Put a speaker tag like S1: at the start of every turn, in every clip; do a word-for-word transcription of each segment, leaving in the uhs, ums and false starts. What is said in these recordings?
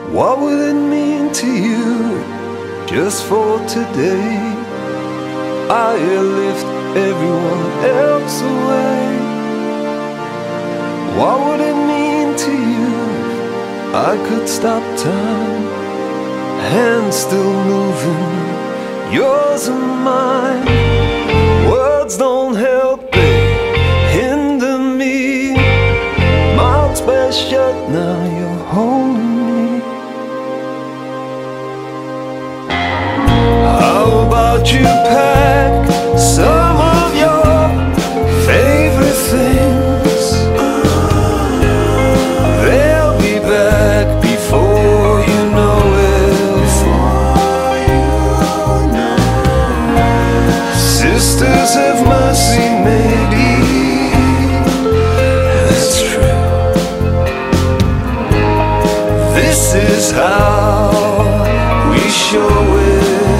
S1: What would it mean to you just for today? I lift everyone else away. What would it mean to you if I could stop time? Hands still moving, yours and mine. Words don't help, they hinder me. Mouths best shut, now you're holding me. How about you pack some of your favorite things? They'll be back before you know it. Sisters of mercy, maybe. That's true. This is how we show it.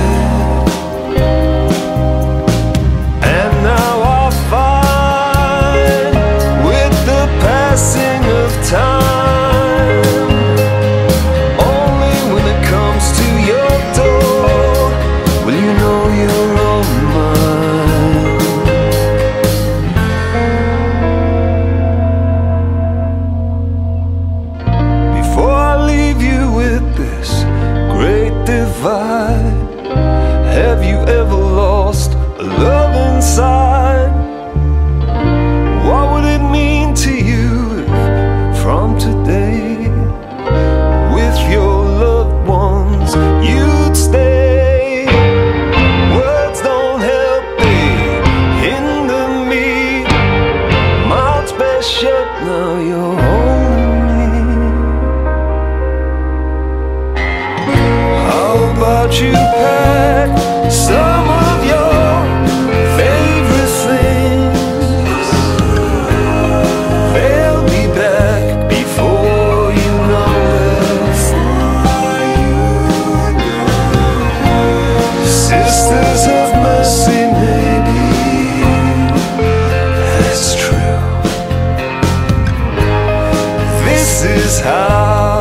S1: Have you ever lost a love inside? What would it mean to you if from today with your loved ones you'd stay? Words don't help, they hinder me. Mouth's best shut, now you're holding me. How about you pack some of your favorite things? They'll be back before you know it. Sisters of mercy, maybe. That's true. This is how